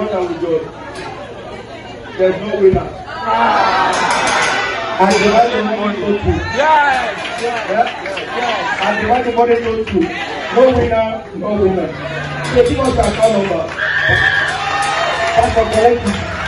one that we judge. There's no winner. And the one the money goes to. Yes. And the one the money goes to. No winner, no winner. So give us our phone number. That's for collective.